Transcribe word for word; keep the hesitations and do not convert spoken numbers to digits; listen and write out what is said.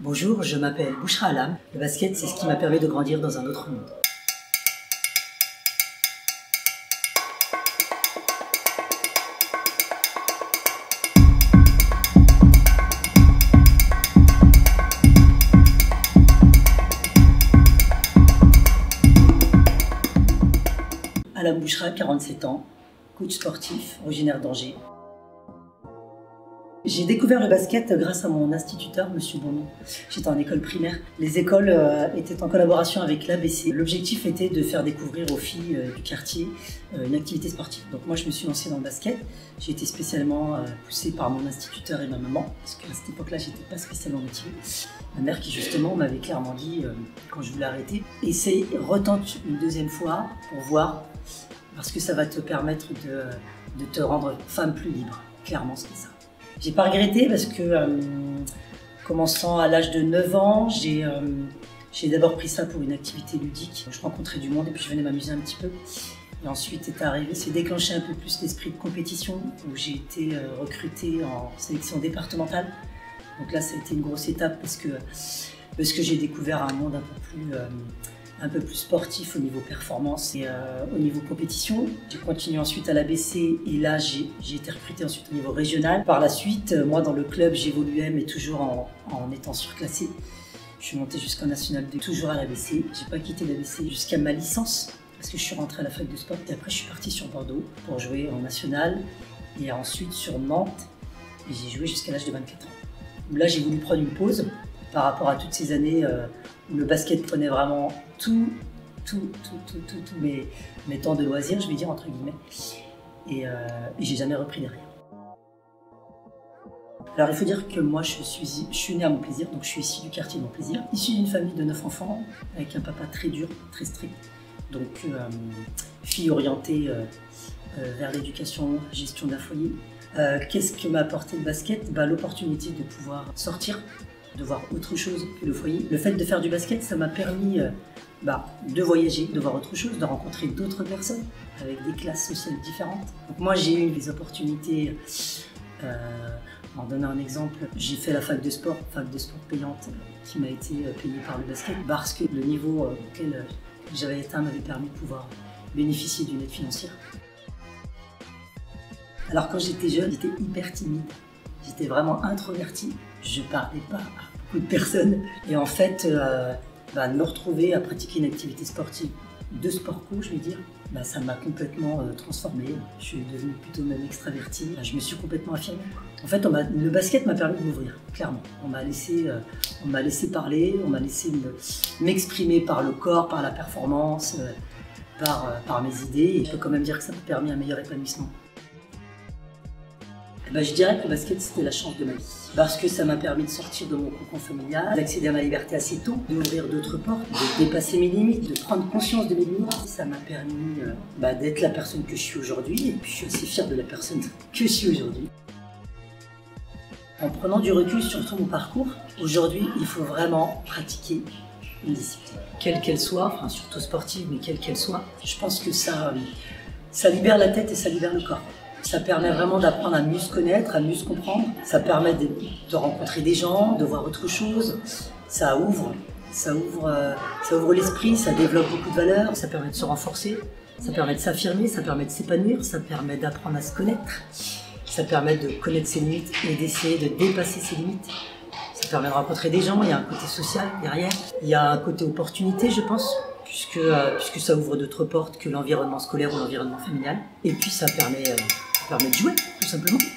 Bonjour, je m'appelle Bouchra Alam. Le basket, c'est ce qui m'a permis de grandir dans un autre monde. Alam Bouchra, quarante-sept ans, coach sportif, originaire d'Angers. J'ai découvert le basket grâce à mon instituteur, Monsieur Bonon. J'étais en école primaire. Les écoles euh, étaient en collaboration avec l'A B C. L'objectif était de faire découvrir aux filles euh, du quartier euh, une activité sportive. Donc moi, je me suis lancée dans le basket. J'ai été spécialement euh, poussée par mon instituteur et ma maman, parce qu'à cette époque-là, j'étais pas spécialement motivée. Ma mère qui justement m'avait clairement dit, euh, quand je voulais arrêter, essaye, retente une deuxième fois pour voir, parce que ça va te permettre de, de te rendre femme plus libre. Clairement, c'était ça. J'ai pas regretté parce que, euh, commençant à l'âge de neuf ans, j'ai euh, d'abord pris ça pour une activité ludique. Je rencontrais du monde et puis je venais m'amuser un petit peu. Et ensuite est arrivé, c'est déclenché un peu plus l'esprit de compétition où j'ai été euh, recrutée en sélection départementale. Donc là, ça a été une grosse étape parce que, parce que j'ai découvert un monde un peu plus... Euh, un peu plus sportif au niveau performance et euh, au niveau compétition. J'ai continué ensuite à l'A B C et là j'ai été recrutée ensuite au niveau régional. Par la suite, moi dans le club j'évoluais mais toujours en, en étant surclassée. Je suis montée jusqu'en National deux, toujours à l'A B C. J'ai pas quitté l'A B C jusqu'à ma licence parce que je suis rentrée à la fac de sport et après je suis partie sur Bordeaux pour jouer en national et ensuite sur Nantes et j'ai joué jusqu'à l'âge de vingt-quatre ans. Là j'ai voulu prendre une pause par rapport à toutes ces années euh, où le basket prenait vraiment tout, tout, tout, tout, tout, tout mes, mes temps de loisirs, je vais dire entre guillemets, et, euh, et j'ai jamais repris derrière. Alors il faut dire que moi je suis, je suis née à Montplaisir, donc je suis issue du quartier de Montplaisir, issue d'une famille de neuf enfants, avec un papa très dur, très strict, donc euh, fille orientée euh, euh, vers l'éducation, gestion d'un foyer. Euh, Qu'est-ce que m'a apporté le basket? Bah, l'opportunité de pouvoir sortir, de voir autre chose que le foyer. Le fait de faire du basket, ça m'a permis euh, bah, de voyager, de voir autre chose, de rencontrer d'autres personnes avec des classes sociales différentes. Donc moi, j'ai eu des opportunités. Euh, en donnant un exemple, j'ai fait la fac de sport, fac de sport payante, euh, qui m'a été euh, payée par le basket parce que le niveau euh, auquel euh, j'avais atteint m'avait permis de pouvoir bénéficier d'une aide financière. Alors quand j'étais jeune, j'étais hyper timide. J'étais vraiment introvertie, je ne parlais pas à beaucoup de personnes. Et en fait, euh, bah, me retrouver à pratiquer une activité sportive de sport co, je vais dire, bah, ça m'a complètement euh, transformée. Je suis devenue plutôt même extravertie. Bah, je me suis complètement affirmée. En fait, on le basket m'a permis de m'ouvrir, clairement. On m'a laissé, euh, on m'a laissé parler, on m'a laissé m'exprimer par le corps, par la performance, euh, par, euh, par mes idées. Et je peux quand même dire que ça m'a permis un meilleur épanouissement. Ben, je dirais que le basket, c'était la chance de ma vie. Parce que ça m'a permis de sortir de mon cocon familial, d'accéder à ma liberté assez tôt, d'ouvrir d'autres portes, de dépasser mes limites, de prendre conscience de mes limites. Ça m'a permis euh, bah, d'être la personne que je suis aujourd'hui, et puis je suis assez fière de la personne que je suis aujourd'hui. En prenant du recul sur tout mon parcours, aujourd'hui, il faut vraiment pratiquer une discipline. Quelle qu'elle soit, enfin surtout sportive, mais quelle qu'elle soit, je pense que ça, euh, ça libère la tête et ça libère le corps. Ça permet vraiment d'apprendre à mieux se connaître, à mieux se comprendre. Ça permet de, de rencontrer des gens, de voir autre chose. Ça ouvre, ça ouvre, euh, ça ouvre l'esprit, ça développe beaucoup de valeurs. Ça permet de se renforcer, ça permet de s'affirmer, ça permet de s'épanouir, ça permet d'apprendre à se connaître. Ça permet de connaître ses limites et d'essayer de dépasser ses limites. Ça permet de rencontrer des gens, il y a un côté social derrière. Il y a un côté opportunité, je pense. Puisque, euh, puisque ça ouvre d'autres portes que l'environnement scolaire ou l'environnement familial. Et puis ça permet, euh, ça permet de jouer, tout simplement.